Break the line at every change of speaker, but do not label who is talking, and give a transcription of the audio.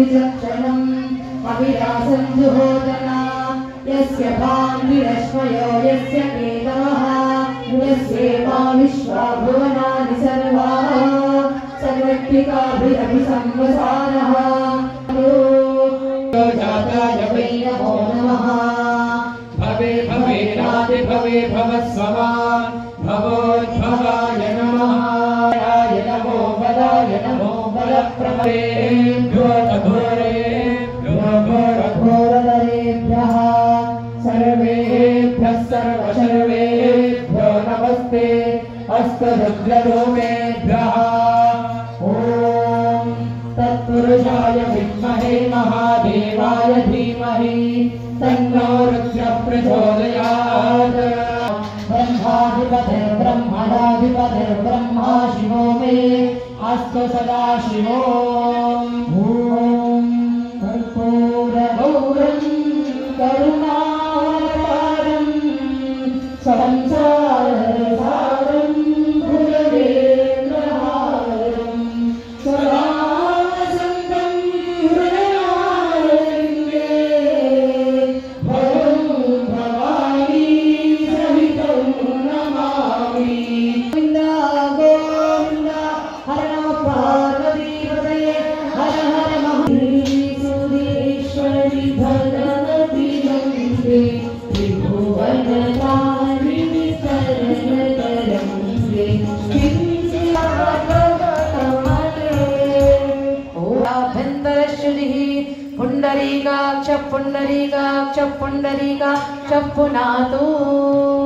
विचक्षणम् अविरासं जुहोदना यस्य भान्विरश्मयो यस्य केतवः यस्येवा विश्वा भुवनानि सर्वाः सर्वत्रिकाभिरभिसंवसारः जाताय वै नमो नमः भवे भवेरादि भवे भवस्वमा भवोद्भवाय नमः आय नमो बलाय नमो बलप्रभवेभ्यो घोरघोरघोरधरेभ्यः सर्वेभ्यः सर्वशर्वेभ्यो नमस्ते अस्तरुद्ररूपेभ्यः ॐ तत्पुरुषाय विद्महे महादेवाय धीमहि तन्नो रुद्रः प्रचोदयात् ब्रह्मणाधिपतिर्ब्रह्मा शिवो मे अस्तु सदा शिवो ॐ कर्पूरगौरं करुणावतारं संसारसारं भुजगेन्द्रहारं सदा वसन्तं हृदयारविन्दे भवं भवानी सहितं नमामि गोविन्द गोविन्द हर नमः पार्वतीपतये हर हर महादेश्वरी भगवती वन्दे त्रिभुवनतारिणि शरणतरङ्गे भन्दरश्रुतिः पुण्डरीकाक्ष पुण्डरीकाक्ष पुण्डरीकाक्ष पुनातु